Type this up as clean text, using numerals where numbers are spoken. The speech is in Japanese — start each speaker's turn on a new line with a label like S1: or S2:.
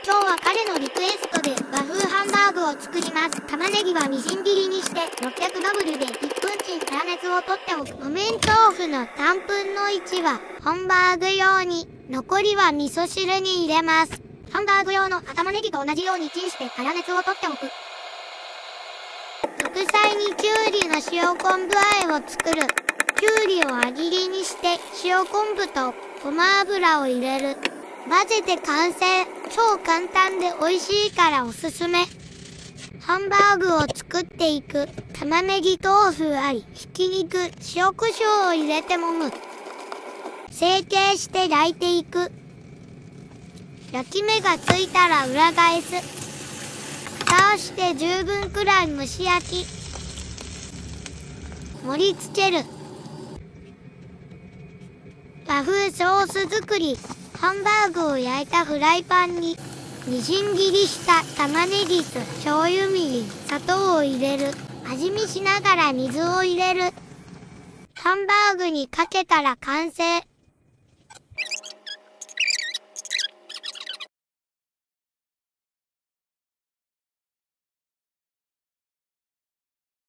S1: 今日は彼のリクエストで和風ハンバーグを作ります。玉ねぎはみじん切りにして600ダブルで1分チン粗熱を取っておく。木綿豆腐の3分の1はハンバーグ用に、残りは味噌汁に入れます。ハンバーグ用の玉ねぎと同じようにチンして粗熱を取っておく。副菜にきゅうりの塩昆布和えを作る。きゅうりを輪切りにして塩昆布とごま油を入れる。混ぜて完成。超簡単で美味しいからおすすめ。ハンバーグを作っていく。玉ねぎ豆腐あり、ひき肉、塩コショウを入れて揉む。成形して焼いていく。焼き目がついたら裏返す。蓋をして10分くらい蒸し焼き。盛り付ける。和風ソース作り。ハンバーグを焼いたフライパンにみじん切りした玉ねぎと醤油みりん、砂糖を入れる。味見しながら水を入れる。ハンバーグにかけたら完成。